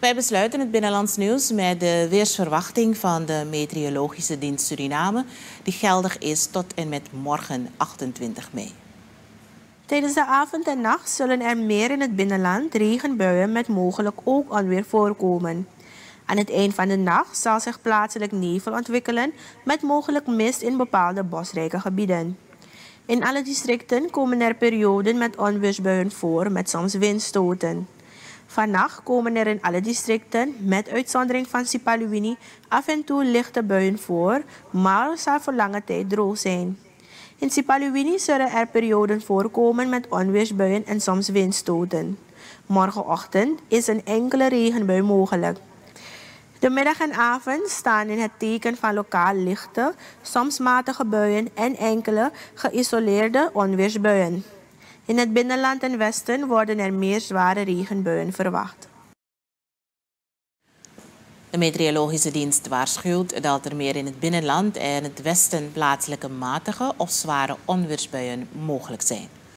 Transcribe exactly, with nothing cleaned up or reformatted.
Wij besluiten het Binnenlands Nieuws met de weersverwachting van de Meteorologische Dienst Suriname, die geldig is tot en met morgen achtentwintig mei. Tijdens de avond en nacht zullen er meer in het binnenland regenbuien met mogelijk ook onweer voorkomen. Aan het eind van de nacht zal zich plaatselijk nevel ontwikkelen met mogelijk mist in bepaalde bosrijke gebieden. In alle districten komen er perioden met onweersbuien voor met soms windstoten. Vannacht komen er in alle districten, met uitzondering van Sipaliwini, af en toe lichte buien voor, maar het zal voor lange tijd droog zijn. In Sipaliwini zullen er perioden voorkomen met onweersbuien en soms windstoten. Morgenochtend is een enkele regenbui mogelijk. De middag en avond staan in het teken van lokaal lichte, soms matige buien en enkele geïsoleerde onweersbuien. In het binnenland en westen worden er meer zware regenbuien verwacht. De Meteorologische Dienst waarschuwt dat er meer in het binnenland en het westen plaatselijke matige of zware onweersbuien mogelijk zijn.